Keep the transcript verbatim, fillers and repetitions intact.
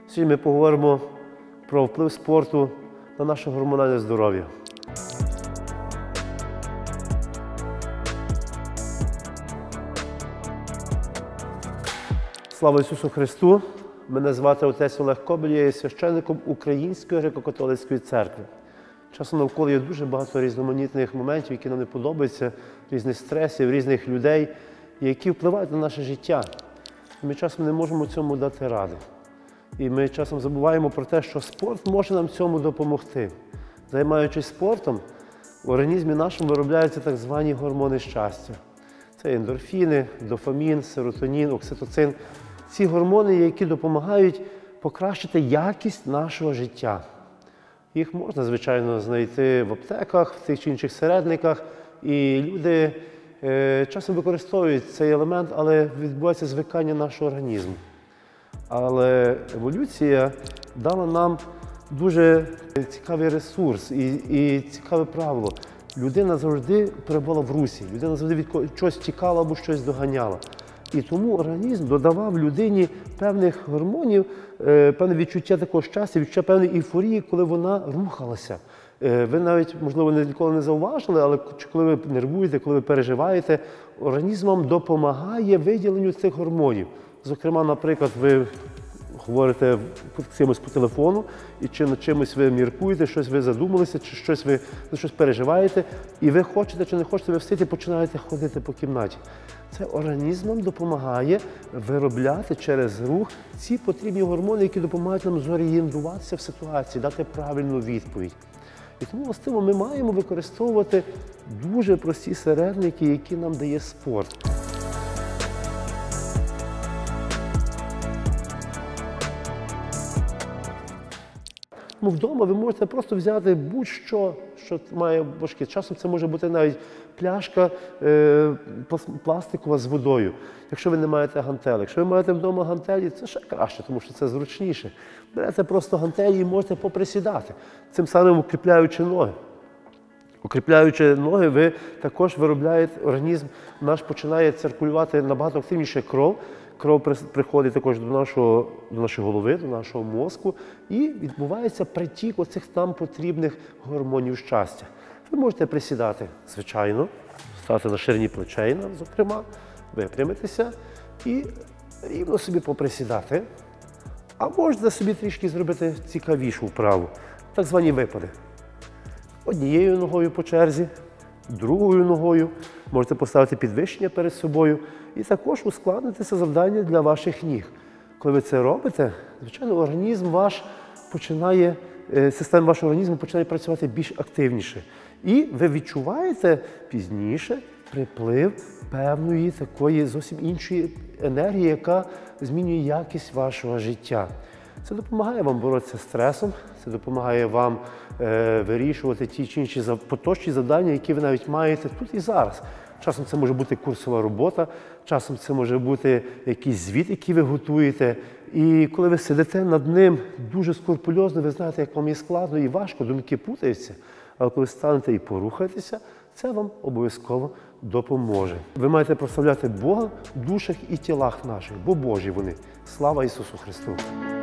Сьогодні ми поговоримо про вплив спорту на наше гормональне здоров'я. Слава Ісусу Христу! Мене звати отець Олег Кобель, я є священником Української греко-католицької церкви. Часом навколо є дуже багато різноманітних моментів, які нам не подобаються, різних стресів, різних людей, які впливають на наше життя. Ми часом не можемо цьому дати ради. І ми часом забуваємо про те, що спорт може нам цьому допомогти. Займаючись спортом, в організмі нашому виробляються так звані гормони щастя. Це ендорфіни, дофамін, серотонін, окситоцин. Ці гормони, які допомагають покращити якість нашого життя. Їх можна, звичайно, знайти в аптеках, в тих чи інших середниках. І люди е, часом використовують цей елемент, але відбувається звикання нашого організму. Але еволюція дала нам дуже цікавий ресурс і, і цікаве правило. Людина завжди перебувала в русі, людина завжди від чогось тікала або щось доганяла. І тому організм додавав людині певних гормонів, певне відчуття такого щастя, відчуття певної ейфорії, коли вона рухалася. Ви навіть, можливо, ніколи не зауважили, але коли ви нервуєте, коли ви переживаєте, організм вам допомагає виділенню цих гормонів. Зокрема, наприклад, ви говорите з кимось по телефону, і чи над чимось ви міркуєте, щось ви задумалися, чи щось ви за щось переживаєте, і ви хочете чи не хочете, ви встаєте і починаєте ходити по кімнаті. Це організм нам допомагає виробляти через рух ці потрібні гормони, які допомагають нам зорієнтуватися в ситуації, дати правильну відповідь. І тому, властиво, ми маємо використовувати дуже прості середники, які нам дає спорт. Ну, вдома ви можете просто взяти будь-що, що має важке. Часом це може бути навіть пляшка е, пластикова з водою, якщо ви не маєте гантелі. Якщо ви маєте вдома гантелі, це ще краще, тому що це зручніше. Берете просто гантелі і можете поприсідати, цим самим укріпляючи ноги. Укріпляючи ноги, ви також виробляєте, організм наш починає циркулювати набагато активніше кров. Кров приходить також до, нашого, до нашої голови, до нашого мозку, і відбувається притік оцих нам потрібних гормонів щастя. Ви можете присідати, звичайно, стати на ширині плечей, зокрема, випрямитися і рівно собі поприсідати. А можете собі трішки зробити цікавішу вправу, так звані випади. Однією ногою по черзі, другою ногою, можете поставити підвищення перед собою і також ускладнити це завдання для ваших ніг. Коли ви це робите, звичайно, організм ваш починає, система вашого організму починає працювати більш активніше. І ви відчуваєте пізніше приплив певної такої зовсім іншої енергії, яка змінює якість вашого життя. Це допомагає вам боротися з стресом, це допомагає вам е, вирішувати ті чи інші поточні завдання, які ви навіть маєте тут і зараз. Часом це може бути курсова робота, часом це може бути якийсь звіт, який ви готуєте. І коли ви сидите над ним дуже скрупульозно, ви знаєте, як вам є складно і важко, думки путаються. Але коли станете і порухаєтеся, це вам обов'язково допоможе. Ви маєте прославляти Бога в душах і тілах наших, бо Божі вони. Слава Ісусу Христу!